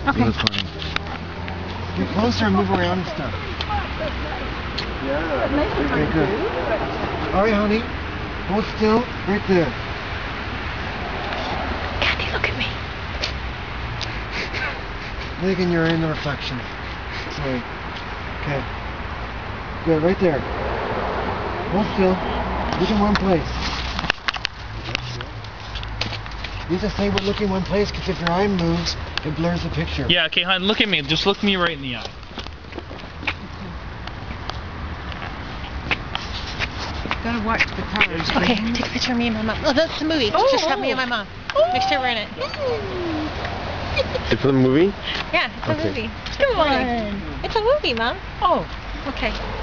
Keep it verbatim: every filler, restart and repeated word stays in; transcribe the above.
Okay. It was funny. Get closer and move around and stuff. Yeah. Okay, good. All right, honey. Hold still. Right there. Kathy, look at me. Megan, you're in the reflection. Sorry. Okay. Good, right there. Hold still. Look in one place. You just say we're looking one place because if your eye moves, it blurs the picture. Yeah, okay, hon, look at me. Just look me right in the eye. Gotta watch the cars. Okay, take a picture of me and my mom. Oh, that's the movie. Oh, just have me and my mom. Oh. Make sure we're in it. It's a movie? Yeah, it's okay. a movie. Come on. It's a movie, Mom. Oh, okay.